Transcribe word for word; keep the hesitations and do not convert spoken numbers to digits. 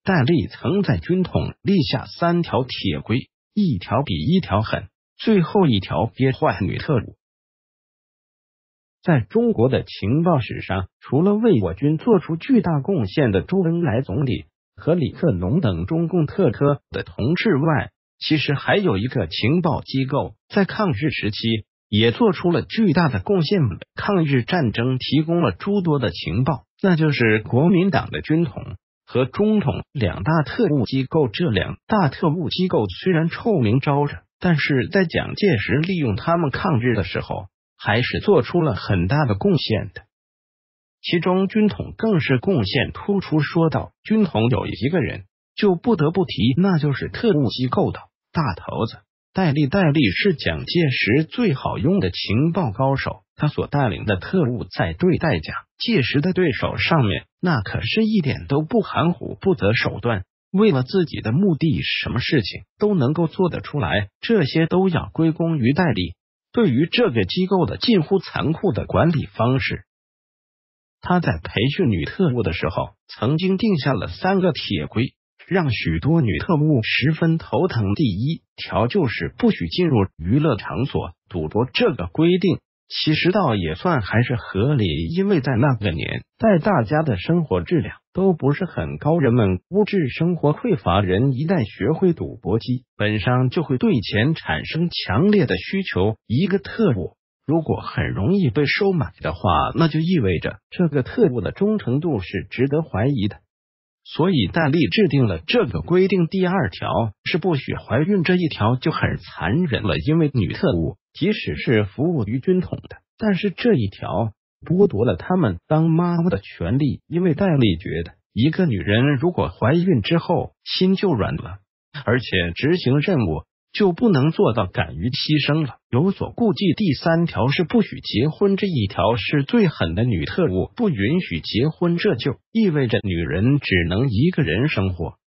戴笠曾在军统立下三条铁规，一条比一条狠，最后一条憋坏女特务。在中国的情报史上，除了为我军做出巨大贡献的周恩来总理和李克农等中共特科的同志外，其实还有一个情报机构在抗日时期也做出了巨大的贡献，抗日战争提供了诸多的情报，那就是国民党的军统和中统两大特务机构。这两大特务机构虽然臭名昭著，但是在蒋介石利用他们抗日的时候，还是做出了很大的贡献的。其中军统更是贡献突出。说到军统有一个人，就不得不提，那就是特务机构的大头子戴笠。戴笠是蒋介石最好用的情报高手，他所带领的特务在对待蒋介石的对手上面，那可是一点都不含糊不择手段，为了自己的目的，什么事情都能够做得出来，这些都要归功于戴笠对于这个机构的近乎残酷的管理方式。他在培训女特务的时候，曾经定下了三个铁规，让许多女特务十分头疼。第一条就是不许进入娱乐场所赌博，这个规定其实倒也算还是合理，因为在那个年代大家的生活质量都不是很高，人们物质生活匮乏，人一旦学会赌博，基本上就会对钱产生强烈的需求。一个特务如果很容易被收买的话，那就意味着这个特务的忠诚度是值得怀疑的。所以戴笠制定了这个规定。第二条是不许怀孕，这一条就很残忍了，因为女特务即使是服务于军统的，但是这一条剥夺了他们当妈妈的权利，因为戴笠觉得一个女人如果怀孕之后心就软了，而且执行任务就不能做到敢于牺牲了，有所顾忌。第三条是不许结婚，这一条是最狠的，女特务不允许结婚，这就意味着女人只能一个人生活，